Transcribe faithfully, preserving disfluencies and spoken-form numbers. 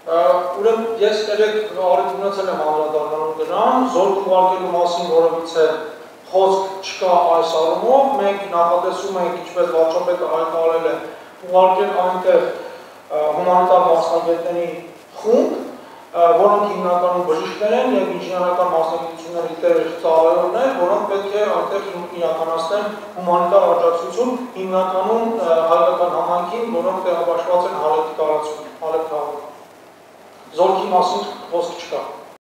Ուրեմն ես երեք առիթունացել եմ անդրադառնալու դրան, զորք ուղարկելու մասին որևիցե խոսք չկա այս առումով, մենք նախատեսում ենք, ինչպես վարչապետը հայտարարել է, ուղարկել այնտեղ հումանիտար մասնագետների խումբ, որոնք հիմնականում բժիշկներ են և ինժեներական մասնագիտությունների տեր ծառայողներ, որոնք պետք է այնտեղ իրականացնեն հումանիտար աջակցություն, հիմնականում հայկական համայնքին, որոնք տեղաբաշխված են Հալեբի տարածքում, Հալեբ քաղաքում։ Զորքի մասին խոսք չկա։